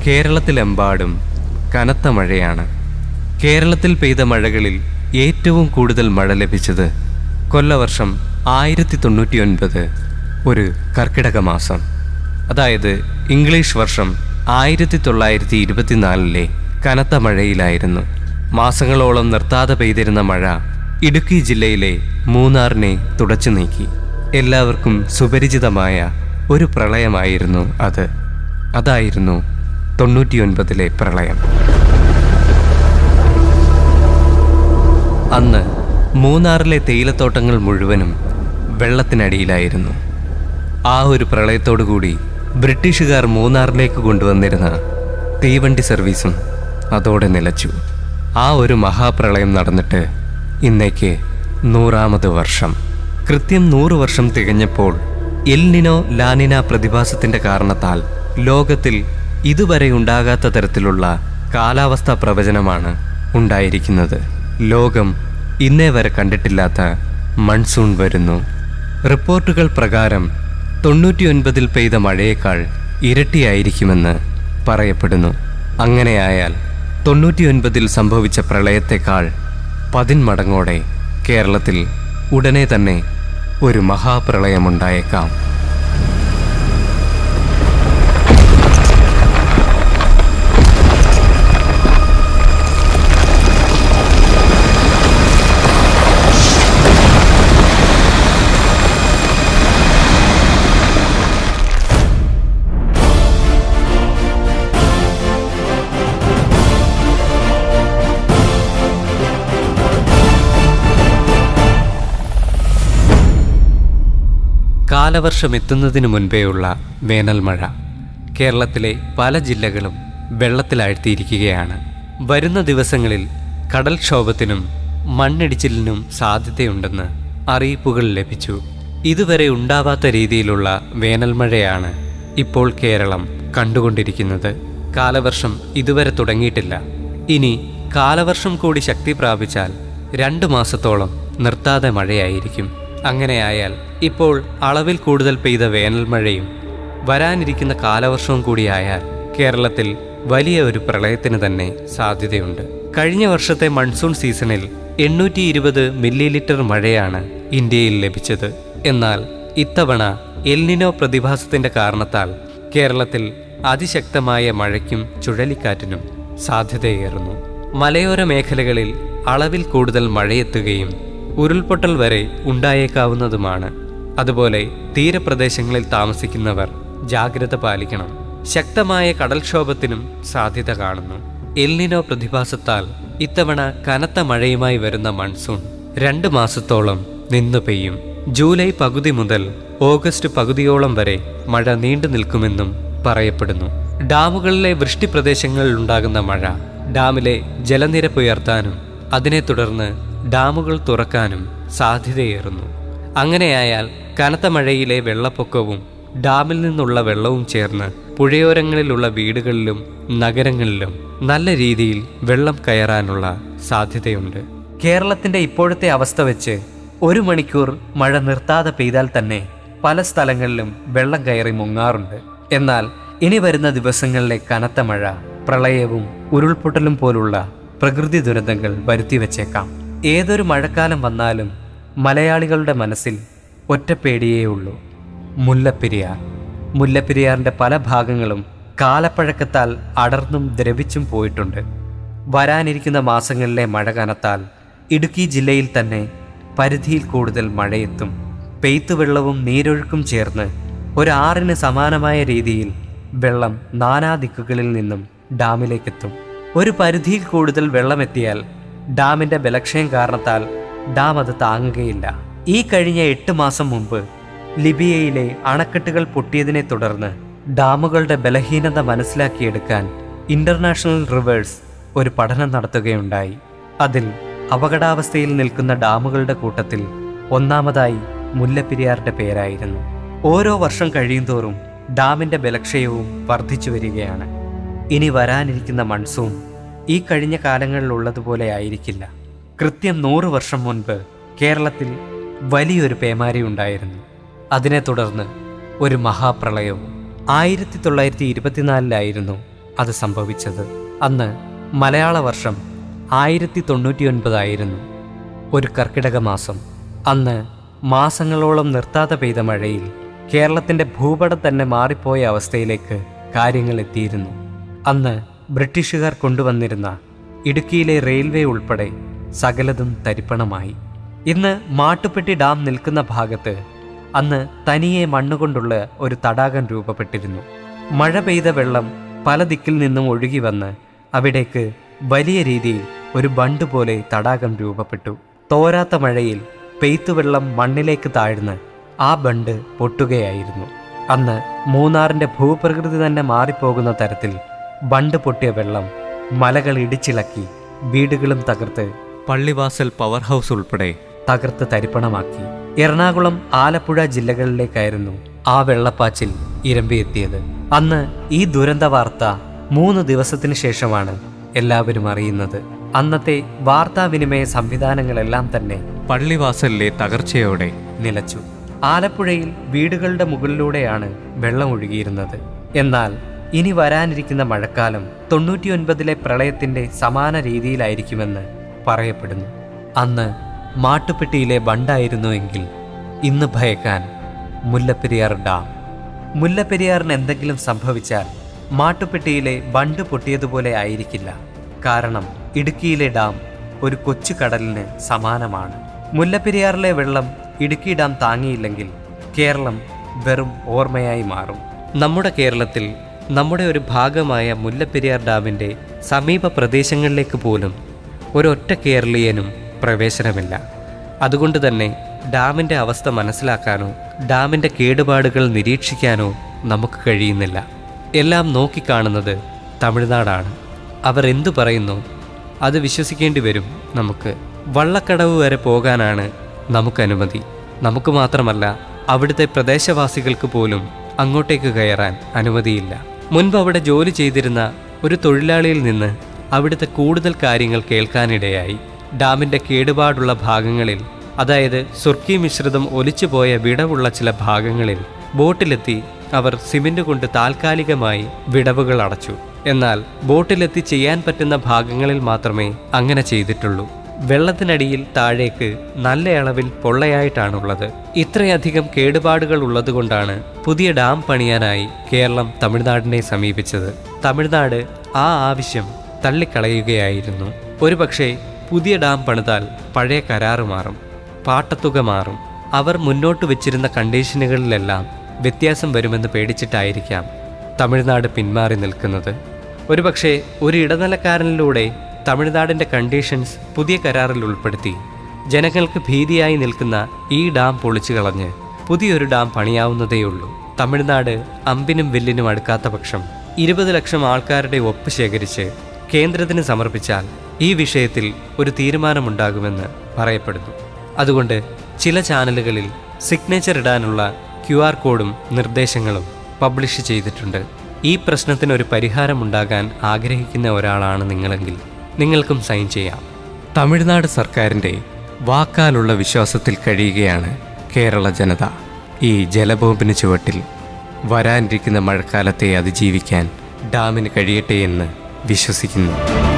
കേരളത്തിലെമ്പാടും കനത്ത മഴയാണ്. കേരളത്തിൽ പെയ്ത മഴകളിൽ ഏറ്റവും കൂടുതൽ മഴ ലഭിച്ചത് കൊല്ലവർഷം 1099 ഒരു കർക്കിടക മാസം, അതായത് ഇംഗ്ലീഷ് വർഷം 1924 കനത്ത മഴയിലായിരുന്നു. മാസങ്ങളോളം നിർത്താതെ പെയ്തിരുന്ന മഴ ഇടുക്കി ജില്ലയിലെ മൂന്നാറിനെ തുടച്ചു നീക്കി. എല്ലാവർക്കും സുപരിചിതമായ ഒരു പ്രളയമായിരുന്നു അത്. അതായിരുന്നു 99 പ്രളയം. അന്ന് മൂന്നാറിലെ തേയിലത്തോട്ടങ്ങൾ മുഴുവനും വെള്ളത്തിനടിയിലായിരുന്നു. ആ ഒരു പ്രളയത്തോടുകൂടി ബ്രിട്ടീഷുകാർ മൂന്നാറിലേക്ക് കൊണ്ടുവന്നിരുന്ന തീവണ്ടി സർവീസും അതോടെ നിലച്ചു. ആ ഒരു മഹാപ്രളയം നടന്നിട്ട് ഇന്നേക്ക് 100ാമത് വർഷം. കൃത്യം 100 വർഷം തികഞ്ഞപ്പോൾ എൽ നിനോ ലാനിന പ്രതിഭാസത്തിൻ്റെ കാരണത്താൽ ലോകത്തിൽ ഇതുവരെ ഉണ്ടാകാത്ത തരത്തിലുള്ള കാലാവസ്ഥാ പ്രവചനമാണ് ഉണ്ടായിരിക്കുന്നത്. ലോകം ഇന്നേ വരെ കണ്ടിട്ടില്ലാത്ത മൺസൂൺ വരുന്നു. റിപ്പോർട്ടുകൾ പ്രകാരം 99 പെയ്ത മഴയേക്കാൾ ഇരട്ടിയായിരിക്കുമെന്ന് പറയപ്പെടുന്നു. അങ്ങനെയായാൽ 99 സംഭവിച്ച പ്രളയത്തേക്കാൾ 10 മടങ്ങോടെ കേരളത്തിൽ ഉടനെ തന്നെ ഒരു മഹാപ്രളയമുണ്ടായേക്കാം. കാലവർഷം എത്തുന്നതിന് മുൻപേയുള്ള വേനൽ മഴ കേരളത്തിലെ പല ജില്ലകളും വെള്ളത്തിലാഴ്ത്തിയിരിക്കുകയാണ്. വരുന്ന ദിവസങ്ങളിൽ കടൽക്ഷോഭത്തിനും മണ്ണിടിച്ചിലിനും സാധ്യതയുണ്ടെന്ന് അറിയിപ്പുകൾ ലഭിച്ചു. ഇതുവരെ ഉണ്ടാവാത്ത രീതിയിലുള്ള വേനൽ മഴയാണ് ഇപ്പോൾ കേരളം കണ്ടുകൊണ്ടിരിക്കുന്നത്. കാലവർഷം ഇതുവരെ തുടങ്ങിയിട്ടില്ല. ഇനി കാലവർഷം കൂടി ശക്തി പ്രാപിച്ചാൽ 2 മാസത്തോളം നിർത്താതെ മഴയായിരിക്കും. അങ്ങനെയായാൽ ഇപ്പോൾ അളവിൽ കൂടുതൽ പെയ്ത വേനൽ മഴയും വരാനിരിക്കുന്ന കാലവർഷവും കൂടിയായാൽ കേരളത്തിൽ വലിയ ഒരു പ്രളയത്തിന് തന്നെ സാധ്യതയുണ്ട്. കഴിഞ്ഞ വർഷത്തെ മൺസൂൺ സീസണിൽ 820 മില്ലിലിറ്റർ മഴയാണ് ഇന്ത്യയിൽ ലഭിച്ചത്. എന്നാൽ ഇത്തവണ എൽ നിനോ പ്രതിഭാസത്തിന്റെ കാരണത്താൽ കേരളത്തിൽ അതിശക്തമായ മഴയ്ക്കും ചുഴലിക്കാറ്റിനും സാധ്യതയേറുന്നു. മലയോര മേഖലകളിൽ അളവിൽ കൂടുതൽ മഴയെത്തുകയും ഉരുൾപൊട്ടൽ വരെ ഉണ്ടായേക്കാവുന്നതുമാണ്. അതുപോലെ തീരപ്രദേശങ്ങളിൽ താമസിക്കുന്നവർ ജാഗ്രത പാലിക്കണം. ശക്തമായ കടൽക്ഷോഭത്തിനും സാധ്യത കാണുന്നു. എൽ നിനോ പ്രതിഭാസത്താൽ ഇത്തവണ കനത്ത മഴയുമായി വരുന്ന മൺസൂൺ 2 മാസത്തോളം നിന്നു പെയ്യും. ജൂലൈ പകുതി മുതൽ ഓഗസ്റ്റ് പകുതിയോളം വരെ മഴ നീണ്ടു നിൽക്കുമെന്നും പറയപ്പെടുന്നു. ഡാമുകളിലെ വൃഷ്ടിപ്രദേശങ്ങളിൽ ഉണ്ടാകുന്ന മഴ ഡാമിലെ ജലനിരപ്പ് ഉയർത്താനും അതിനെ തുടർന്ന് ഡാമുകൾ തുറക്കാനും സാധ്യതയേറുന്നു. അങ്ങനെയായാൽ കനത്ത മഴയിലെ വെള്ളപ്പൊക്കവും ഡാമിൽ നിന്നുള്ള വെള്ളവും ചേർന്ന് പുഴയോരങ്ങളിലുള്ള വീടുകളിലും നഗരങ്ങളിലും നല്ല രീതിയിൽ വെള്ളം കയറാനുള്ള സാധ്യതയുണ്ട്. കേരളത്തിന്റെ ഇപ്പോഴത്തെ അവസ്ഥ വെച്ച് 1 മണിക്കൂർ മഴ നിർത്താതെ പെയ്താൽ തന്നെ പല സ്ഥലങ്ങളിലും വെള്ളം കയറി മുങ്ങാറുണ്ട്. എന്നാൽ ഇനി വരുന്ന ദിവസങ്ങളിലെ കനത്ത മഴ പ്രളയവും ഉരുൾപൊട്ടലും പോലുള്ള പ്രകൃതി ദുരന്തങ്ങൾ വരുത്തിവെച്ചേക്കാം. ഏതൊരു മഴക്കാലം വന്നാലും മലയാളികളുടെ മനസ്സിൽ ഒറ്റപ്പേടിയേ ഉള്ളൂ: മുല്ലപ്പെരിയാർ. മുല്ലപ്പെരിയാറിൻ്റെ പല ഭാഗങ്ങളും കാലപ്പഴക്കത്താൽ അടർന്നും ദ്രവിച്ചും പോയിട്ടുണ്ട്. വരാനിരിക്കുന്ന മാസങ്ങളിലെ മഴ കനത്താൽ ഇടുക്കി ജില്ലയിൽ തന്നെ പരിധിയിൽ കൂടുതൽ മഴയെത്തും. പെയ്ത്തുവെള്ളവും നീരൊഴുക്കും ചേർന്ന് ഒരു ആറിന് സമാനമായ രീതിയിൽ വെള്ളം നാനാദിക്കുകളിൽ നിന്നും ഡാമിലേക്കെത്തും. ഒരു പരിധിയിൽ കൂടുതൽ വെള്ളമെത്തിയാൽ ഡാമിൻ്റെ ബലക്ഷയം കാരണത്താൽ ഡാം അത് താങ്ങുകയില്ല. ഈ കഴിഞ്ഞ 8 മാസം മുമ്പ് ലിബിയയിലെ അണക്കെട്ടുകൾ പൊട്ടിയതിനെ തുടർന്ന് ഡാമുകളുടെ ബലഹീനത മനസ്സിലാക്കിയെടുക്കാൻ ഇന്റർനാഷണൽ റിവേഴ്സ് ഒരു പഠനം നടത്തുകയുണ്ടായി. അതിൽ അപകടാവസ്ഥയിൽ നിൽക്കുന്ന ഡാമുകളുടെ കൂട്ടത്തിൽ ഒന്നാമതായി മുല്ലപ്പെരിയാറിന്റെ പേരായിരുന്നു. ഓരോ വർഷം കഴിയുന്തോറും ഡാമിന്റെ ബലക്ഷയവും വർദ്ധിച്ചു വരികയാണ്. ഇനി വരാനിരിക്കുന്ന മൺസൂൺ ഈ കഴിഞ്ഞ കാലങ്ങളിലുള്ളതുപോലെ ആയിരിക്കില്ല. കൃത്യം 100 വർഷം മുൻപ് കേരളത്തിൽ വലിയൊരു പേമാരി ഉണ്ടായിരുന്നു. അതിനെ തുടർന്ന് ഒരു മഹാപ്രളയവും. 1924 അത് സംഭവിച്ചത്. അന്ന് മലയാള വർഷം 1099 ആയിരുന്നു. ഒരു കർക്കിടക മാസം. അന്ന് മാസങ്ങളോളം നിർത്താതെ പെയ്ത മഴയിൽ കേരളത്തിൻ്റെ ഭൂപടം തന്നെ മാറിപ്പോയ അവസ്ഥയിലേക്ക് കാര്യങ്ങൾ എത്തിയിരുന്നു. അന്ന് ബ്രിട്ടീഷുകാർ കൊണ്ടുവന്നിരുന്ന ഇടുക്കിയിലെ റെയിൽവേ ഉൾപ്പെടെ സകലതും തരിപ്പണമായി. ഇന്ന് മാട്ടുപ്പെട്ടി ഡാം നിൽക്കുന്ന ഭാഗത്ത് അന്ന് തനിയെ മണ്ണുകൊണ്ടുള്ള ഒരു തടാകം രൂപപ്പെട്ടിരുന്നു. മഴ പെയ്ത വെള്ളം പല ദിക്കിൽ നിന്നും ഒഴുകി വന്ന് അവിടേക്ക് വലിയ രീതിയിൽ ഒരു ബണ്ട് പോലെ തടാകം രൂപപ്പെട്ടു. തോരാത്ത മഴയിൽ പെയ്ത്തുവെള്ളം മണ്ണിലേക്ക് താഴ്ന്ന് ആ ബണ്ട് പൊട്ടുകയായിരുന്നു. അന്ന് മൂന്നാറിൻ്റെ ഭൂപ്രകൃതി തന്നെ മാറിപ്പോകുന്ന തരത്തിൽ ബണ്ട് പൊട്ടിയ വെള്ളം മലകൾ ഇടിച്ചിളക്കി, വീടുകളും തകർത്ത്, പള്ളിവാസൽ പവർ ഹൗസ് ഉൾപ്പെടെ തകർത്ത് തരിപ്പണമാക്കി. എറണാകുളം, ആലപ്പുഴ ജില്ലകളിലേക്കായിരുന്നു ആ വെള്ളപ്പാച്ചിൽ ഇരമ്പിയെത്തിയത്. അന്ന് ഈ ദുരന്ത വാർത്ത 3 ദിവസത്തിന് ശേഷമാണ് എല്ലാവരും അറിയുന്നത്. അന്നത്തെ വാർത്താവിനിമയ സംവിധാനങ്ങളെല്ലാം തന്നെ പള്ളിവാസലിലെ തകർച്ചയോടെ നിലച്ചു. ആലപ്പുഴയിൽ വീടുകളുടെ മുകളിലൂടെയാണ് വെള്ളം ഒഴുകിയിരുന്നത്. എന്നാൽ ഇനി വരാനിരിക്കുന്ന മഴക്കാലം 99 പ്രളയത്തിൻ്റെ സമാന രീതിയിലായിരിക്കുമെന്ന് പറയപ്പെടുന്നു. അന്ന് മാട്ടുപ്പെട്ടിയിലെ ബണ്ടായിരുന്നുവെങ്കിൽ ഇന്ന് ഭയക്കാൻ മുല്ലപ്പെരിയാർ ഡാം. മുല്ലപ്പെരിയാറിന് എന്തെങ്കിലും സംഭവിച്ചാൽ മാട്ടുപ്പെട്ടിയിലെ ബണ്ട് പൊട്ടിയതുപോലെ ആയിരിക്കില്ല. കാരണം ഇടുക്കിയിലെ ഡാം ഒരു കൊച്ചു കടലിന് സമാനമാണ്. മുല്ലപ്പെരിയാറിലെ വെള്ളം ഇടുക്കി ഡാം താങ്ങിയില്ലെങ്കിൽ കേരളം വെറും ഓർമ്മയായി മാറും. നമ്മുടെ കേരളത്തിൽ നമ്മുടെ ഒരു ഭാഗമായ മുല്ലപ്പെരിയാർ ഡാമിൻ്റെ സമീപ പ്രദേശങ്ങളിലേക്ക് പോലും ഒരൊറ്റ കേരളീയനും പ്രവേശനമില്ല. അതുകൊണ്ട് തന്നെ ഡാമിൻ്റെ അവസ്ഥ മനസ്സിലാക്കാനോ ഡാമിൻ്റെ കേടുപാടുകൾ നിരീക്ഷിക്കാനോ നമുക്ക് കഴിയുന്നില്ല. എല്ലാം നോക്കിക്കാണുന്നത് തമിഴ്നാടാണ്. അവർ എന്തു പറയുന്നു അത് വിശ്വസിക്കേണ്ടി വരും. നമുക്ക് വള്ളക്കടവ് വരെ പോകാനാണ് നമുക്ക് അനുമതി. നമുക്ക് മാത്രമല്ല, അവിടുത്തെ പ്രദേശവാസികൾക്ക് പോലും അങ്ങോട്ടേക്ക് കയറാൻ അനുമതിയില്ല. മുൻപ് അവിടെ ജോലി ചെയ്തിരുന്ന ഒരു തൊഴിലാളിയിൽ നിന്ന് അവിടുത്തെ കൂടുതൽ കാര്യങ്ങൾ കേൾക്കാനിടയായി. ഡാമിൻ്റെ കേടുപാടുള്ള ഭാഗങ്ങളിൽ, അതായത് സുർക്കി മിശ്രിതം ഒലിച്ചുപോയ വിടവുള്ള ചില ഭാഗങ്ങളിൽ ബോട്ടിലെത്തി അവർ സിമന്റ് കൊണ്ട് താൽക്കാലികമായി വിടവുകൾ അടച്ചു. എന്നാൽ ബോട്ടിലെത്തി ചെയ്യാൻ പറ്റുന്ന ഭാഗങ്ങളിൽ മാത്രമേ അങ്ങനെ ചെയ്തിട്ടുള്ളൂ. വെള്ളത്തിനടിയിൽ താഴേക്ക് നല്ല അളവിൽ പൊള്ളയായിട്ടാണുള്ളത്. ഇത്രയധികം കേടുപാടുകൾ ഉള്ളതുകൊണ്ടാണ് പുതിയ ഡാം പണിയാനായി കേരളം തമിഴ്നാടിനെ സമീപിച്ചത്. തമിഴ്നാട് ആ ആവശ്യം തള്ളിക്കളയുകയായിരുന്നു. ഒരുപക്ഷെ പുതിയ ഡാം പണിതാൽ പഴയ കരാറ് മാറും, പാട്ടത്തുക മാറും. അവർ മുന്നോട്ട് വെച്ചിരുന്ന കണ്ടീഷനുകളിലെല്ലാം വ്യത്യാസം വരുമെന്ന് പേടിച്ചിട്ടായിരിക്കാം തമിഴ്നാട് പിന്മാറി നിൽക്കുന്നത്. ഒരുപക്ഷെ ഒരു ഇടനിലക്കാരനിലൂടെ തമിഴ്നാടിൻ്റെ കണ്ടീഷൻസ് പുതിയ കരാറിൽ ഉൾപ്പെടുത്തി ജനങ്ങൾക്ക് ഭീതിയായി നിൽക്കുന്ന ഈ ഡാം പൊളിച്ചു കളഞ്ഞ് പുതിയൊരു ഡാം പണിയാവുന്നതേയുള്ളൂ. തമിഴ്നാട് അമ്പിനും വില്ലിനും അടുക്കാത്ത പക്ഷം 20 ലക്ഷം ആൾക്കാരുടെ ഒപ്പ് ശേഖരിച്ച് കേന്ദ്രത്തിന് സമർപ്പിച്ചാൽ ഈ വിഷയത്തിൽ ഒരു തീരുമാനമുണ്ടാകുമെന്ന് പറയപ്പെടുന്നു. അതുകൊണ്ട് ചില ചാനലുകളിൽ സിഗ്നേച്ചർ ഇടാനുള്ള QR കോഡും നിർദ്ദേശങ്ങളും പബ്ലിഷ് ചെയ്തിട്ടുണ്ട്. ഈ പ്രശ്നത്തിനൊരു പരിഹാരമുണ്ടാകാൻ ആഗ്രഹിക്കുന്ന ഒരാളാണ് നിങ്ങളെങ്കിൽ നിങ്ങൾക്കും സൈൻ ചെയ്യാം. തമിഴ്നാട് സർക്കാരിൻ്റെ വാക്കാലുള്ള വിശ്വാസത്തിൽ കഴിയുകയാണ് കേരള ജനത. ഈ ജലബോംബിന് ചുവട്ടിൽ വരാനിരിക്കുന്ന മഴക്കാലത്തെ അതിജീവിക്കാൻ ഡാമിന് കഴിയട്ടെ എന്ന് വിശ്വസിക്കുന്നു.